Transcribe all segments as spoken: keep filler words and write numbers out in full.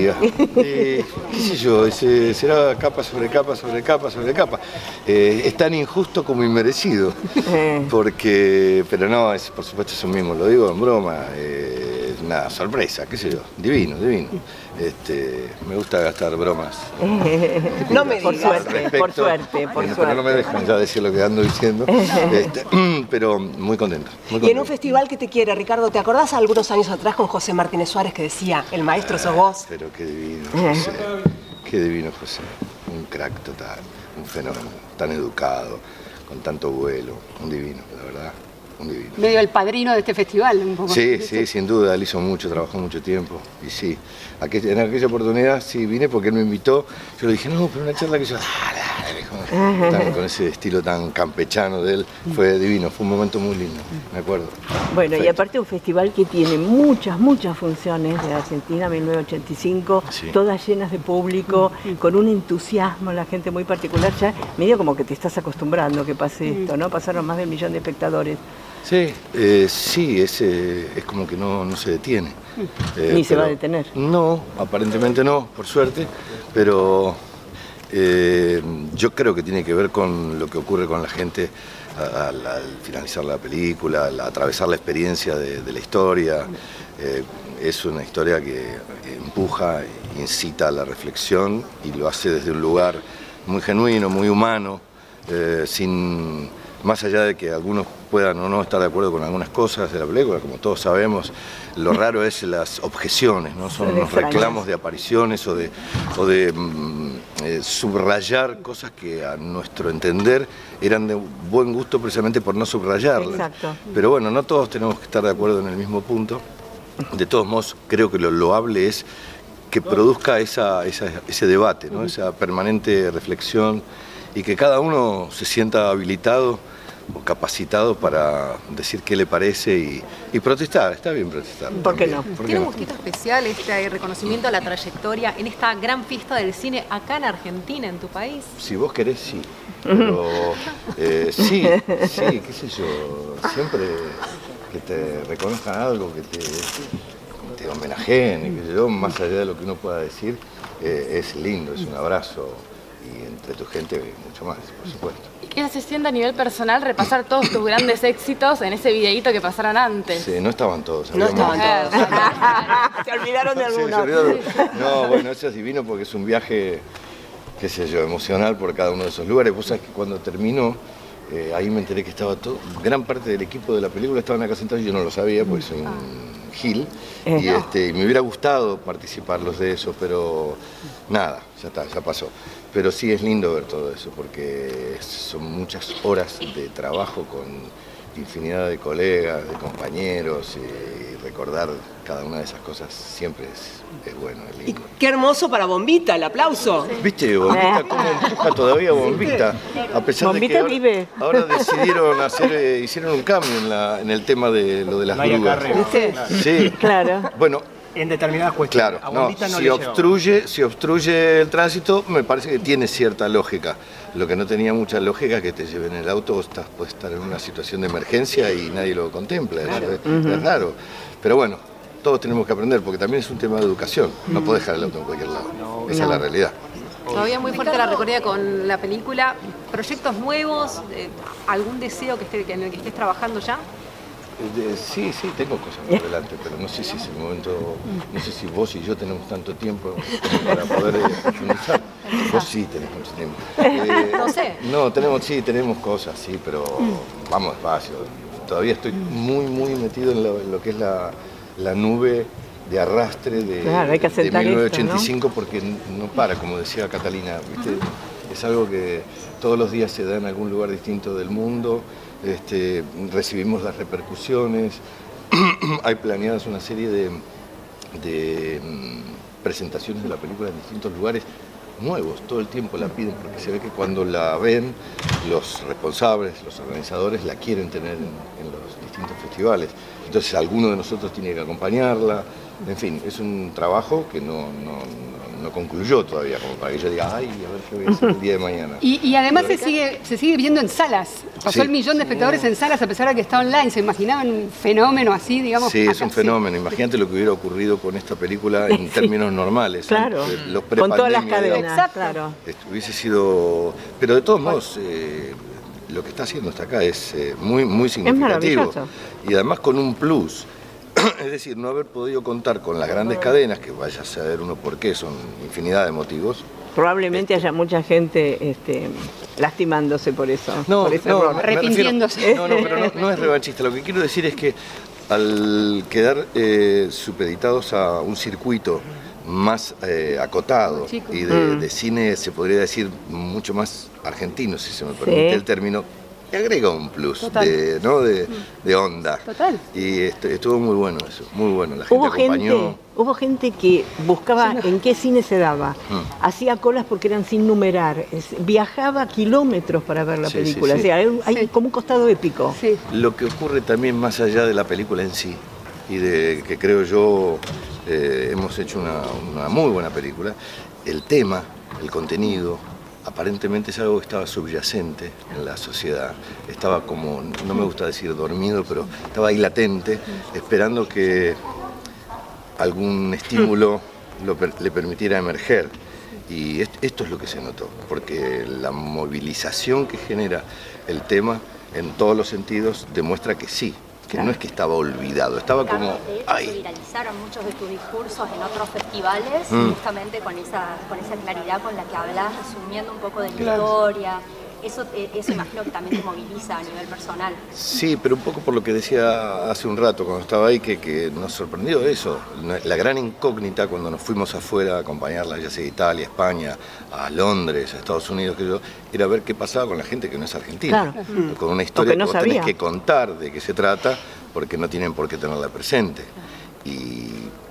amiga. Eh, ¿Qué sé yo? Ese, será capa sobre capa sobre capa sobre capa. Eh, es tan injusto como inmerecido. Porque, pero no, es, por supuesto es un mismo, lo digo en broma. Eh, es una sorpresa, qué sé yo. Divino, divino. Este, me gusta gastar bromas. No me por digas. suerte, Respecto, por suerte, por bueno, suerte. pero no me dejan ya decir lo que ando diciendo. Este, pero muy contento, muy contento. Y en un festival que te quiere, Ricardo, ¿te acordás algunos años atrás con José Martínez Suárez que decía, el maestro sos vos? Pero qué divino, José. Qué divino, José. Un crack total, un fenómeno, tan educado, con tanto vuelo. Un divino, la verdad, un divino. Medio el padrino de este festival, un poco. Sí, sí, sin duda, él hizo mucho, trabajó mucho tiempo. Y sí, aquella, en aquella oportunidad sí vine porque él me invitó. Yo le dije, no, pero una charla que yo, dale, dale, dijo, tan, con ese estilo tan campechano de él. Fue divino, fue un momento muy lindo, me acuerdo. Bueno, Perfecto. y aparte un festival que tiene muchas, muchas funciones de Argentina mil novecientos ochenta y cinco, Sí. todas llenas de público, con un entusiasmo, la gente muy particular, ya medio como que te estás acostumbrando que pase esto, ¿no? Pasaron más de un millón de espectadores. Sí, eh, sí, es, eh, es como que no, no se detiene. Eh, Ni se va a pero- detener. No, aparentemente no, por suerte, pero eh, yo creo que tiene que ver con lo que ocurre con la gente al, al finalizar la película, al atravesar la experiencia de, de la historia. Eh, es una historia que empuja, incita a la reflexión y lo hace desde un lugar muy genuino, muy humano, eh, sin... Más allá de que algunos puedan o no estar de acuerdo con algunas cosas de la película, como todos sabemos, lo raro es las objeciones, ¿no? Son los reclamos de apariciones o de, o de mm, eh, subrayar cosas que a nuestro entender eran de buen gusto precisamente por no subrayarlas. Exacto. Pero bueno, no todos tenemos que estar de acuerdo en el mismo punto. De todos modos, creo que lo loable es que produzca esa, esa, ese debate, ¿no? Esa permanente reflexión y que cada uno se sienta habilitado o capacitado para decir qué le parece y, y protestar. Está bien protestar. ¿Por qué también. no? ¿Por qué ¿Tiene un no? gustito especial este reconocimiento a la trayectoria en esta gran fiesta del cine acá en Argentina, en tu país? Si vos querés, sí. Pero eh, sí, sí, qué sé yo, siempre que te reconozcan algo, que te, te homenajeen, y que yo, más allá de lo que uno pueda decir, eh, es lindo, es un abrazo. Y entre tu gente mucho más, por supuesto. ¿Y qué se siente a nivel personal repasar todos tus grandes éxitos en ese videíto que pasaron antes? Sí, no estaban todos. No había estaban más. todos. Se olvidaron de Sí, se algunos. olvidaron. No, bueno, eso es divino porque es un viaje, qué sé yo, emocional por cada uno de esos lugares. Vos sabés que cuando terminó, eh, ahí me enteré que estaba todo, gran parte del equipo de la película estaban acá sentados y yo no lo sabía porque soy un gil. Y, este, y me hubiera gustado participarlos de eso, pero nada, ya está, ya pasó. Pero sí es lindo ver todo eso porque son muchas horas de trabajo con infinidad de colegas, de compañeros y recordar cada una de esas cosas siempre es, es bueno, es Y lindo. qué hermoso para Bombita, el aplauso. ¿Viste, Bombita, cómo empuja todavía Bombita? A pesar Bombita de que ahora, vive. ahora decidieron hacer, eh, hicieron un cambio en, la, en el tema de lo de las No hay grúas. acarreo. ¿Viste? Sí, Claro. bueno, En determinadas cuestiones. claro, A no, Bombita no si le llevaba. obstruye, si obstruye el tránsito, me parece que tiene cierta lógica. Lo que no tenía mucha lógica es que te lleven el auto, vos estás, puedes estar en una situación de emergencia y nadie lo contempla, es, es- es raro. Pero bueno, todos tenemos que aprender, porque también es un tema de educación, no podés dejar el auto en cualquier lado, esa es la realidad. Todavía muy fuerte la recorrida con la película. ¿Proyectos nuevos? Eh, ¿Algún deseo que esté, en el que estés trabajando ya? Eh, Sí, sí, tengo cosas por delante, pero no sé si es el momento, no sé si vos y yo tenemos tanto tiempo como para poder eh, profundizar. Vos sí tenés mucho tiempo. Eh, No sé. No, tenemos, sí, tenemos cosas, sí, pero vamos despacio. Todavía estoy muy, muy metido en lo, en lo que es la, la nube de arrastre de, Claro, hay que de asentar mil novecientos ochenta y esto, cinco porque no para, como decía Catalina, ¿viste? Es algo que todos los días se da en algún lugar distinto del mundo. Este, recibimos las repercusiones, hay planeadas una serie de, de mm, presentaciones de la película en distintos lugares nuevos, todo el tiempo la piden porque se ve que cuando la ven los responsables, los organizadores la quieren tener en, en los distintos festivales. Entonces alguno de nosotros tiene que acompañarla En fin, es un trabajo que no, no, no, no concluyó todavía, como para que yo diga, ay, a ver qué voy a hacer el día de mañana. Y, y además se sigue, se sigue viendo en salas. Pasó Sí. el millón de espectadores en salas a pesar de que está online. ¿Se imaginaban un fenómeno así, digamos? Sí, es acá? un fenómeno. Imagínate lo que hubiera ocurrido con esta película en términos normales. Claro, ¿eh? Los con todas las prepandemia, digamos. cadenas, claro. Esto hubiese sido... Pero de todos modos, eh, lo que está haciendo hasta acá es eh, muy, muy significativo. maravilloso. Y además con un plus. Es decir, no haber podido contar con las grandes cadenas, que vaya a saber uno por qué, son infinidad de motivos. Probablemente haya mucha gente este, lastimándose por eso, por ese no, error. me refiero- Arrepintiéndose. No, no, pero no, no es revanchista. Lo que quiero decir es que al quedar eh, supeditados a un circuito más eh, acotado Chico. y de, Mm. de cine, se podría decir, mucho más argentino, si se me permite Sí. el término, le agrega un plus Total. de, ¿no? de, de onda. Total. Y est- estuvo muy bueno eso, muy bueno. La gente Hubo acompañó. gente, hubo gente que buscaba en qué cine se daba, Mm. hacía colas porque eran sin numerar, es- viajaba kilómetros para ver la Sí, película, sí, o sí. sea, hay, un- hay Sí. como un costado épico. Sí. Lo que ocurre también más allá de la película en sí, y de que creo yo eh, hemos hecho una, una muy buena película, el tema, el contenido, aparentemente es algo que estaba subyacente en la sociedad, estaba como, no me gusta decir dormido, pero estaba ahí latente, esperando que algún estímulo lo per- le permitiera emerger. Y est- esto es lo que se notó, porque la movilización que genera el tema en todos los sentidos demuestra que sí, que no es que estaba olvidado, estaba como, De hecho, se ay, viralizaron muchos de tus discursos en otros festivales, Mm. justamente con esa, con esa claridad con la que hablas, resumiendo un poco de la Claro. historia. Eso, eh, eso imagino que también te moviliza a nivel personal. sí, pero un poco por lo que decía hace un rato cuando estaba ahí, que, que nos sorprendió eso, la gran incógnita cuando nos fuimos afuera a acompañarla, ya sea a Italia, España, a Londres, a Estados Unidos, que yo, era ver qué pasaba con la gente que no es argentina, Claro. con una historia O que no que vos tenés sabía. que contar de qué se trata, porque no tienen por qué tenerla presente. Y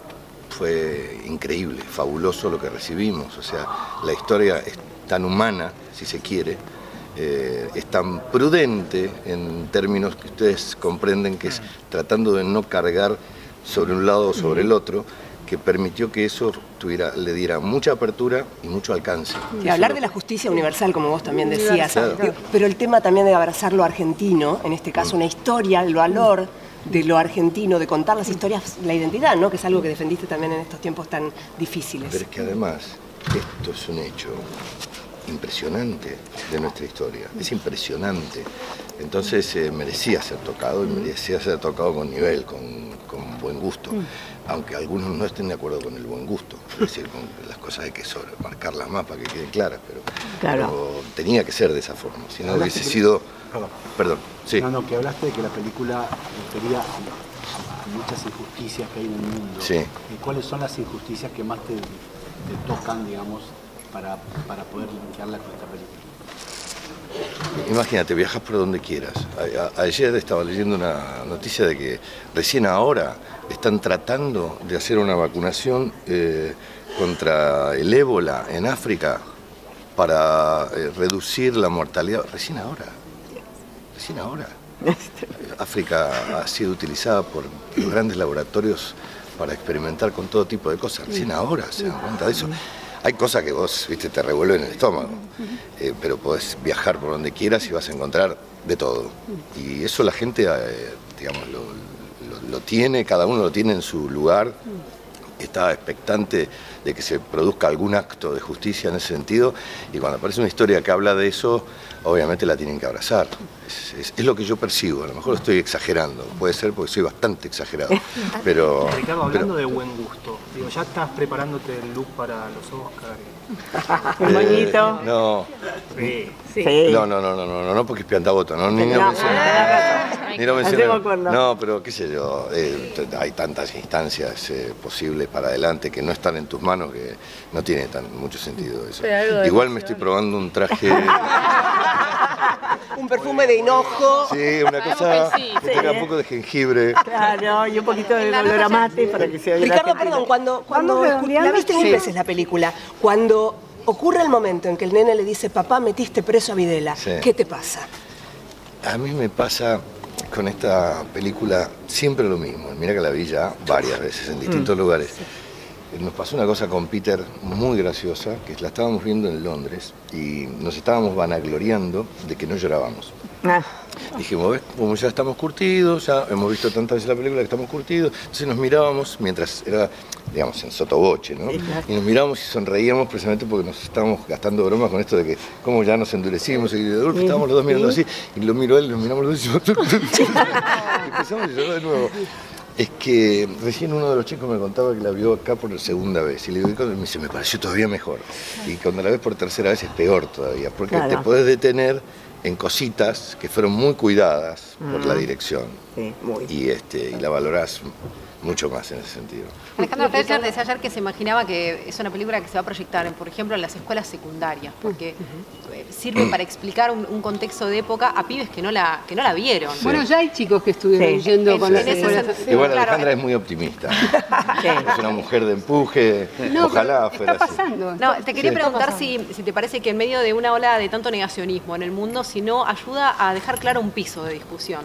fue increíble, fabuloso lo que recibimos, o sea, la historia es tan humana, si se quiere, eh, es tan prudente en términos que ustedes comprenden, que es tratando de no cargar sobre un lado o sobre el otro, que permitió que eso tuviera, le diera mucha apertura y mucho alcance. Y hablar de la justicia universal, como vos también decías, Claro. digo, pero el tema también de abrazar lo argentino, en este caso una historia, el valor de lo argentino, de contar las historias, la identidad, ¿no? Que es algo que defendiste también en estos tiempos tan difíciles. Pero es que además, esto es un hecho impresionante de nuestra historia, es impresionante. Entonces eh, merecía ser tocado y merecía ser tocado con nivel, con, con buen gusto. Aunque algunos no estén de acuerdo con el buen gusto, es decir, con las cosas hay que sobre, marcarlas más para que queden claras, pero, Claro. pero tenía que ser de esa forma, si no Hablaste hubiese que- sido... Perdón. Perdón, sí. No, no, que hablaste de que la película refería a, a muchas injusticias que hay en el mundo. Sí. Eh, ¿Cuáles son las injusticias que más te, te tocan, digamos, para, para poder linkearla con esta película? Imagínate, viajas por donde quieras. A- a- ayer estaba leyendo una noticia de que recién ahora están tratando de hacer una vacunación eh, contra el ébola en África para eh, reducir la mortalidad. Recién ahora. Recién ahora. África ha sido utilizada por los grandes laboratorios para experimentar con todo tipo de cosas. Recién ahora se dan cuenta de eso. Hay cosas que vos, viste, te revuelven el estómago, eh, pero podés viajar por donde quieras y vas a encontrar de todo. Y eso la gente, eh, digamos, lo, lo- lo tiene, cada uno lo tiene en su lugar. Está expectante de que se produzca algún acto de justicia en ese sentido, y cuando aparece una historia que habla de eso, obviamente la tienen que abrazar. Es, es- es lo que yo percibo, a lo mejor estoy exagerando, puede ser porque soy bastante exagerado, pero... Ricardo, hablando pero- de buen gusto, digo, ya estás preparándote el look para los Oscars. Un moñito. Eh, no, Sí. Sí. no, no, no, no, no, no, porque es piantaboto, no, ni lo No, mencioné. tenés Ni lo mencioné. Hacemos acuerdo. No, pero qué sé yo, eh, t- hay tantas instancias eh, posibles para adelante que no están en tus manos que no tiene tan mucho sentido eso. Pero algo de Igual me emoción. estoy probando un traje, Un perfume de hinojo. sí, una Sabemos cosa que sí. que tenga un poco de jengibre. Claro, y un poquito de olor a mate para que se oiga la Ricardo, gente. perdón, cuando, cuando ¿Vamos redondeando? la viste mil Sí. veces la película, cuando ocurre el momento en que el nene le dice, papá, metiste preso a Videla, Sí. ¿qué te pasa? A mí me pasa con esta película siempre lo mismo. Mira que la vi ya varias veces en distintos mm. lugares. Nos pasó una cosa con Peter muy graciosa, que la estábamos viendo en Londres y nos estábamos vanagloriando de que no llorábamos. Ah. Dijimos, ¿ves? Como ya estamos curtidos, ya hemos visto tantas veces la película que estamos curtidos, entonces nos mirábamos mientras era, digamos, en sotoboche, ¿no? Sí, claro. Y nos mirábamos y sonreíamos precisamente porque nos estábamos gastando bromas con esto de que como ya nos endurecimos y de golpe estábamos los dos mirando así, y lo miro él, nos miramos los dos y empezamos a llorar de nuevo. Es que recién uno de los chicos me contaba que la vio acá por segunda vez y le digo, me dice, me pareció todavía mejor. Y cuando la ves por tercera vez es peor todavía, porque claro. te podés detener en cositas que fueron muy cuidadas mm. por la dirección. Sí, muy. Y, este, y la valorás mucho más en ese sentido. Alejandro Fletcher decía ayer que se imaginaba que es una película que se va a proyectar, en, por ejemplo, en las escuelas secundarias, porque uh-huh. sirve para explicar un, un contexto de época a pibes que no la, que no la vieron. Sí. Bueno, ya hay chicos que estuvieron sí. yendo con las escuelas. Igual Alejandra claro. es muy optimista. Sí. Es una mujer de empuje, no, ojalá fuera está pasando, así. No, te quería sí. preguntar si, si te parece que en medio de una ola de tanto negacionismo en el mundo, si no ayuda a dejar claro un piso de discusión.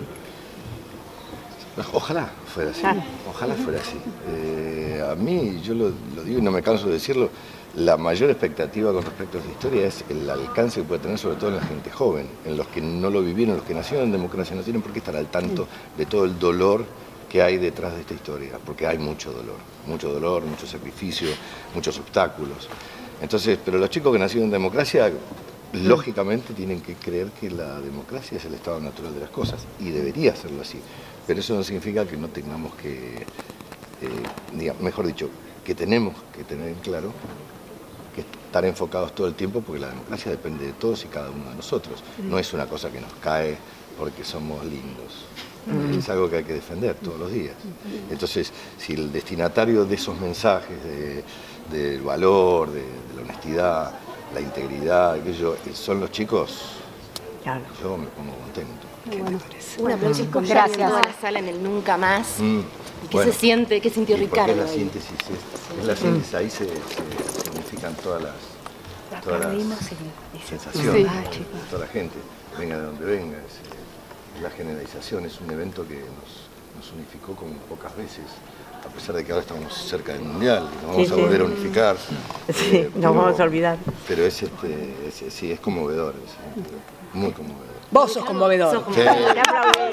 Ojalá fuera así, ojalá fuera así. Eh, a mí, yo lo, lo digo y no me canso de decirlo, la mayor expectativa con respecto a esta historia es el alcance que puede tener sobre todo en la gente joven, en los que no lo vivieron, los que nacieron en democracia, no tienen por qué estar al tanto de todo el dolor que hay detrás de esta historia, porque hay mucho dolor, mucho dolor, mucho sacrificio, muchos obstáculos. Entonces, pero los chicos que nacieron en democracia, lógicamente tienen que creer que la democracia es el estado natural de las cosas, y debería serlo así. Pero eso no significa que no tengamos que, eh, digamos, mejor dicho, que tenemos que tener claro que estar enfocados todo el tiempo, porque la democracia depende de todos y cada uno de nosotros. No es una cosa que nos cae porque somos lindos. Mm. Es algo que hay que defender todos los días. Entonces, si el destinatario de esos mensajes de, del valor, de, de la honestidad, la integridad, aquello, son los chicos, claro. yo me pongo contento. ¿Qué bueno. te parece? Un aplauso con gracias en toda la sala en el Nunca Más. Mm. ¿Y qué bueno. se siente? ¿Qué sintió Ricardo? Es la síntesis, es, es la síntesis, ahí se, se significan todas las, todas las sensaciones sí. de toda la gente, venga de donde venga. Es, la generalización es un evento que nos, nos unificó como pocas veces, a pesar de que ahora estamos cerca del Mundial, y nos vamos sí, a volver sí. a unificar. Sí, eh, nos vamos a olvidar. Pero es, este, es, sí, es conmovedor, es, muy conmovedor. Vos sos conmovedor. Sos conmovedor. Sí.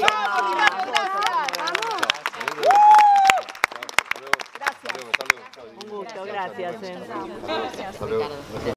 Un gusto, gracias. Eh. Hasta luego.